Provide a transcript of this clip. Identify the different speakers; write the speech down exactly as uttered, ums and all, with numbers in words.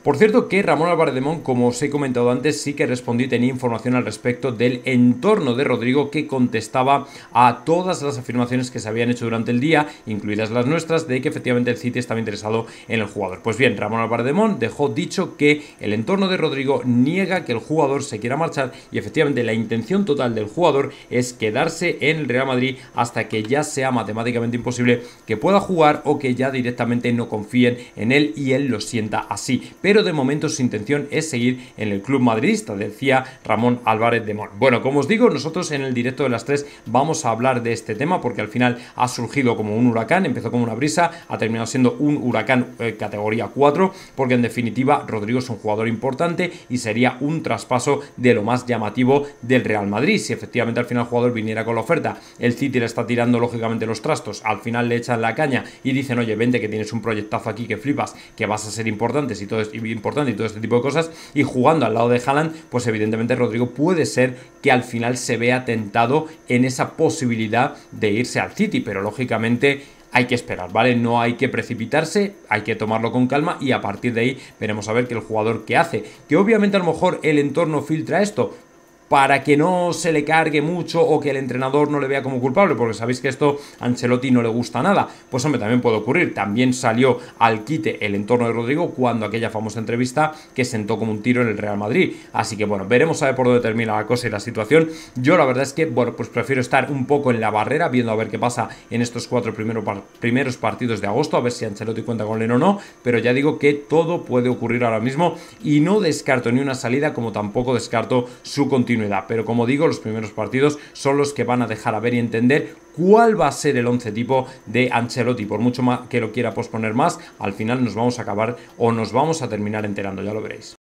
Speaker 1: Por cierto que Ramón Álvarez de Mon, como os he comentado antes, sí que respondió y tenía información al respecto del entorno de Rodrigo, que contestaba a todas las afirmaciones que se habían hecho durante el día, incluidas las nuestras, de que efectivamente el City estaba interesado en el jugador. Pues bien, Ramón Álvarez de Mon dejó dicho que el entorno de Rodrigo niega que el jugador se quiera marchar y efectivamente la intención total del jugador es quedarse en el Real Madrid hasta que ya sea matemáticamente imposible que pueda jugar o que ya directamente no confíen en él y él lo sienta así. Pero pero de momento su intención es seguir en el club madridista, decía Ramón Álvarez de Mon. Bueno, como os digo, nosotros en el directo de las tres vamos a hablar de este tema porque al final ha surgido como un huracán, empezó como una brisa, ha terminado siendo un huracán eh, categoría cuatro, porque en definitiva Rodrigo es un jugador importante y sería un traspaso de lo más llamativo del Real Madrid. Si efectivamente al final el jugador viniera con la oferta, el City le está tirando lógicamente los trastos, al final le echan la caña y dicen, oye, vente que tienes un proyectazo aquí que flipas, que vas a ser importante si todo es importante y todo este tipo de cosas, y jugando al lado de Haaland, pues evidentemente Rodrigo puede ser que al final se vea tentado en esa posibilidad de irse al City, pero lógicamente hay que esperar, ¿vale? No hay que precipitarse, hay que tomarlo con calma y a partir de ahí veremos a ver qué el jugador que hace, que obviamente a lo mejor el entorno filtra esto para que no se le cargue mucho o que el entrenador no le vea como culpable, porque sabéis que esto a Ancelotti no le gusta nada. Pues hombre, también puede ocurrir. También salió al quite el entorno de Rodrigo cuando aquella famosa entrevista que sentó como un tiro en el Real Madrid. Así que bueno, veremos a ver por dónde termina la cosa y la situación. Yo la verdad es que, bueno, pues prefiero estar un poco en la barrera, viendo a ver qué pasa en estos cuatro primeros, primeros partidos de agosto, a ver si Ancelotti cuenta con él o no, pero ya digo que todo puede ocurrir ahora mismo y no descarto ni una salida, como tampoco descarto su continuidad. Pero como digo, los primeros partidos son los que van a dejar a ver y entender cuál va a ser el once tipo de Ancelotti. Por mucho más que lo quiera posponer más, al final nos vamos a acabar o nos vamos a terminar enterando, ya lo veréis.